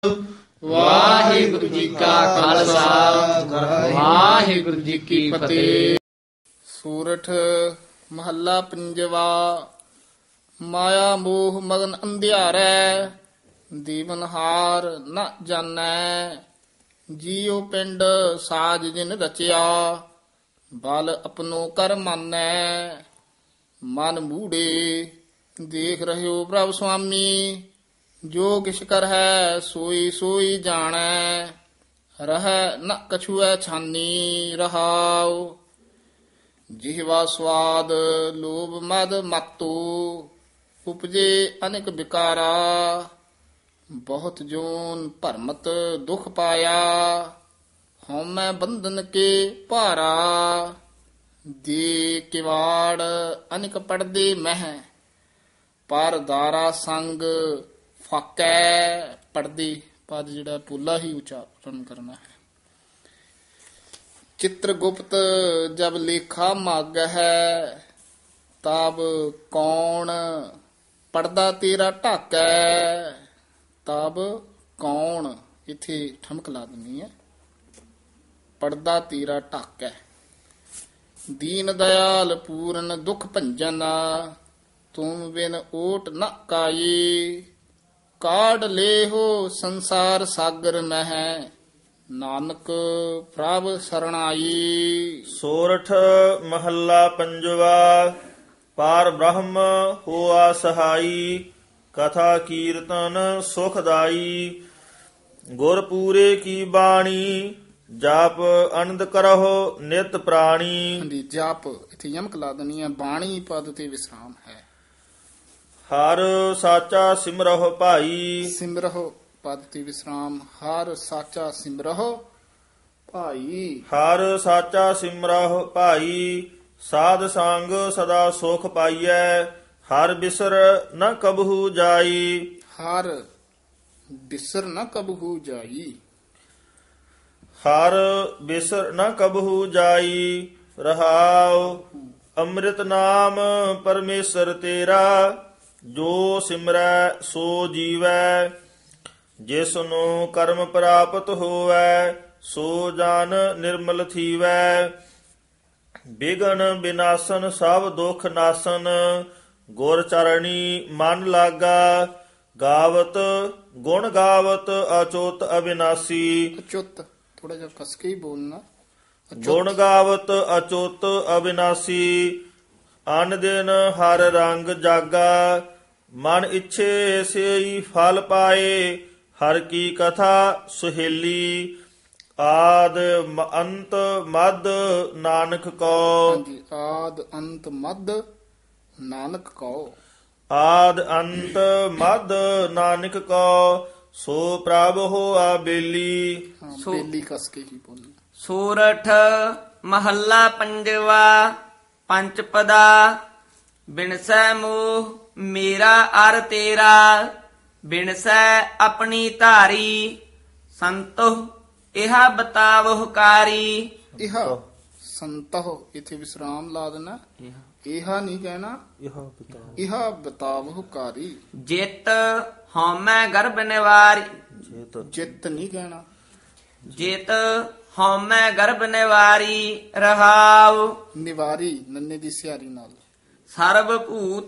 ਵਾਹਿਗੁਰੂ ਜੀ ਕਾ ਖਾਲਸਾ ਵਾਹਿਗੁਰੂ ਜੀ ਕੀ ਫਤਿਹ। ਸੂਰਠ ਮਹੱਲਾ ਪੰਜਵਾ। ਮਾਇਆ ਮੋਹ ਮਗਨ ਅੰਧਿਆਰੈ, ਦੀਵਨਹਾਰ ਨ ਜਾਣੈ। ਜੀਉ ਪਿੰਡ ਸਾਜ ਜਿਨ ਰਚਿਆ, ਬਲ ਆਪਣੋ ਕਰ ਮਾਨੈ। ਮਨ ਮੂੜੇ ਦੇਖ ਰਹਿਓ ਪ੍ਰਭ ਸੁਆਮੀ, ਜੋ ਕਿਛ ਕਰ ਹੈ ਸੋਈ ਸੋਈ ਜਾਣੈ। ਰਹਿ ਨ ਕਛੁਐ ਛਾਨੀ ਰਹਾਉ, ਜਿਹਵਾ ਸਵਾਦ ਲੋਭ ਮਦ ਮਤੂ। ਉਪਜੇ ਅਨੇਕ ਵਿਕਾਰਾ, ਬਹੁਤ ਜੋਨ ਭਰਮਤ ਦੁਖ ਪਾਇਆ। ਹਉਮੈ ਬੰਧਨ ਕੇ ਭਾਰਾ, ਦੇ ਕਿਵਾੜ ਅਨੇਕ ਪੜਦੇ ਮਹਿ। ਪਰ ਦਾਰਾ ਸੰਗ ਫਾਕੈ, ਪੜਦੇ ਪਦ ਜਿਹੜਾ ਪੋਲਾ ਹੀ ਉਚਾਰਨ ਕਰਨਾ ਹੈ। ਚਿਤ੍ਰਗੁਪਤ ਜਬ ਲੇਖਾ ਮਗ ਹੈ, ਤਬ ਕੌਣ ਪੜਦਾ ਤੇਰਾ ਢਾਕੈ। ਤਬ ਕੌਣ ਇੱਥੇ ਠਮਕ ਲਾ ਦਿੰਨੀ ਹੈ, ਪੜਦਾ ਤੇਰਾ ਢਾਕੈ। ਦੀਨ ਦਇਆਲ ਪੂਰਨ ਦੁਖ ਭੰਜਨ, ਤੁਮ ਬਿਨ ਓਟ ਨ ਕਾਈ। ਕਾਢ ਲੇਹੋ ਸੰਸਾਰ ਸਾਗਰ ਮਹਿ, ਨਾਨਕ ਪ੍ਰਭ ਸਰਣਾਈ। ਸੋਰਠ ਮਹੱਲਾ ਪੰਜਵਾ। ਪਾਰ ਬ੍ਰਹਮ ਹੋਆ ਸਹਾਈ, ਕਥਾ ਕੀਰਤਨ ਸੁਖਦਾਈ। ਗੁਰ ਪੂਰੇ ਕੀ ਬਾਣੀ, ਜਾਪ ਅਨੰਦ ਕਰਹੁ ਨਿਤ ਪ੍ਰਾਣੀ। ਹਾਂਜੀ, ਜਾਪ ਇੱਥੇ ਯਮਕ ਲਾ ਦੇਣੀ ਹੈ, ਬਾਣੀ ਪਦ ਤੇ ਵਿਸਰਾਮ ਹੈ। ਹਰ ਸਾਚਾ ਸਿਮਰਹੁ ਭਾਈ, ਸਿਮਰਹੁ ਪਦ ਤੇ ਵਿਸਰਾਮ। ਹਰ ਸਾਚਾ ਸਿਮਰਹੁ ਭਾਈ। ਹਰ ਸਾਚਾ ਸਿਮਰਹੁ ਭਾਈ। ਸਾਧ ਸੰਗ ਸਦਾ ਸੁਖ ਪਾਈਐ, ਹਰ ਬਿਸਰ ਨ ਕਬਹੂ ਜਾਈ। ਹਰ ਬਿਸਰ ਨ ਕਬਹੂ ਜਾਈ। ਹਰ ਬਿਸਰ ਨ ਕਬਹੂ ਜਾਈ। ਰਹਾਉ ਅੰਮ੍ਰਿਤ ਨਾਮ ਪਰਮੇਸ਼ਰ ਤੇਰਾ, ਜੋ ਸਿਮਰੈ ਸੋ ਜੀਵੈ। ਜਿਸ ਨੂੰ ਕਰਮ ਪ੍ਰਾਪਤ ਹੋਵੈ, ਸੋ ਜਨ ਨਿਰਮਲ ਥੀਵੈ। ਬਿਗਨ ਬਿਨਾਸਨ ਸਭ ਦੁਖ ਨਾਸਨ, ਗੁਰ ਚਰਣੀ ਮਨ ਲਾਗਾ। ਗਾਵਤ ਗੁਣ ਗਾਵਤ ਅਚੁੱਤ ਅਬਿਨਾਸੀ। ਅਚੁੱਤ ਥੋੜਾ ਜਿਹਾ ਕਸ ਕੇ ਹੀ ਬੋਲਣਾ। ਗੁਣ ਗਾਵਤ ਅਚੁੱਤ ਅਬਿਨਾਸੀ। ਅਨ ਦਿਨ ਹਰ ਰੰਗ ਜਾਗਾ, ਮਨ ਇੱਛੇ ਸੇਈ ਫਲ ਪਾਏ। ਹਰ ਕੀ ਕਥਾ ਸੁਹੇਲੀ, ਆਦ ਅੰਤ ਮਦ ਨਾਨਕ ਕੋ। ਹਾਂਜੀ, ਆਦ ਅੰਤ ਮਦ ਨਾਨਕ ਕਉ। ਆਦ ਅੰਤ ਮਦ ਨਾਨਕ ਕੋ, ਸੋ ਪ੍ਰਭ ਹੋਆ ਬੇਲੀ। ਬੇਲੀ ਕਸ ਕੇ ਹੀ ਬੋਲਣਾ। ਸੂਰਠ ਮਹੱਲਾ ਪੰਜਵਾ। ਪੰਚ ਪਦਾ। ਬਿਨਸੈ ਮੋਹ ਮੇਰਾ ਅਰ ਤੇਰਾ, ਬਿਨਸੈ ਆਪਣੀ ਧਾਰੀ। ਸੰਤੋ ਇਹਾ ਬਤਾਵਹੁ ਕਾਰੀ। ਇਹ ਸੰਤਹੁ ਇੱਥੇ ਵਿਸਰਾਮ ਲਾ ਦੇਣਾ। ਇਹਾ ਨਹੀਂ ਕਹਿਣਾ, ਇਹਾ ਬਤਾਵਹੁ ਕਾਰੀ। ਜਿਤ ਹਉਮੈ ਗਰਭ ਨਿਵਾਰੀ। ਜਿੱਤ ਨਹੀਂ ਕਹਿਣਾ। ਜਿਤ ਹਉਮੈ ਗਰਭ ਨਿਵਾਰੀ। ਰਹਾਉ ਨਿਵਾਰੀ ਨੰਨੇ ਦੀ ਸਿਆਰੀ ਨਾਲ। ਸਰਬ ਭੂਤ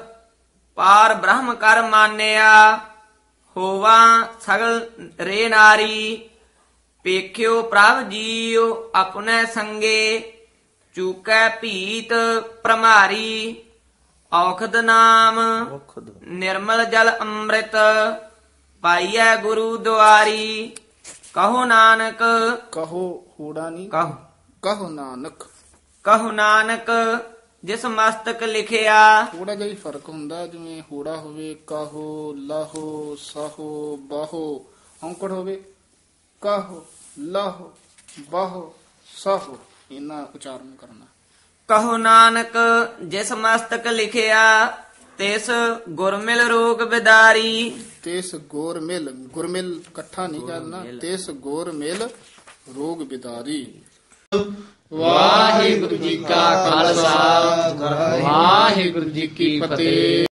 ਪਾਰ ਬ੍ਰਹਮ ਕਰ ਮਾਨਿਆ, ਹੋਵਾ ਸਗਲ ਰੇ ਨਾਰੀ। ਪੇਖਿਓ ਪ੍ਰਭ ਜੀਉ ਆਪਣੇ ਸੰਗੇ, ਚੂਕੈ ਭੀਤ ਪ੍ਰਮਾਰੀ। ਔਖਦ ਨਾਮ ਨਿਰਮਲ ਜਲ ਅੰਮ੍ਰਿਤ, ਪਾਈਐ ਗੁਰੂ ਦੁਆਰੀ। ਕਹੋ ਨਾਨਕ। ਕਹੋ ਹੂੜਾ ਨਹੀਂ, ਕਹੋ ਕਹੋ ਨਾਨਕ। ਕਹੋ ਨਾਨਕ ਜਿਸ ਮਸਤਕ ਲਿਖਿਆ। ਥੋੜਾ ਜਿਹਾ ਹੀ ਫਰਕ ਹੁੰਦਾ, ਜਿਵੇਂ ਹੂੜਾ ਹੋਵੇ ਕਹੋ, ਲਾਹੋ, ਸਾਹੋ, ਬਾਹੋ। ਔਂਕੜ ਹੋਵੇ ਕਹੋ, ਲਾਹੋ, ਬਾਹੋ, ਸਾਹੋ। ਇਹਨਾਂ ਉਚਾਰਨ ਕਰਨਾ। ਕਹੋ ਨਾਨਕ ਜਿਸ ਮਸਤਕ ਲਿਖਿਆ, ਤਿਸ ਗੁਰਮਿਲ ਰੋਗ ਬਿਦਾਰੀ। ਤਿਸ ਗੁਰਮਿਲ, ਗੁਰਮਿਲ ਇਕੱਠਾ ਨਹੀਂ ਕਰਨਾ। ਤਿਸ ਗੁਰਮਿਲ ਰੋਗ ਬਿਦਾਰੀ। ਵਾਹਿਗੁਰੂ ਜੀ ਕਾ ਖਾਲਸਾ ਵਾਹਿਗੁਰੂ ਜੀ ਕੀ ਫਤਿਹ।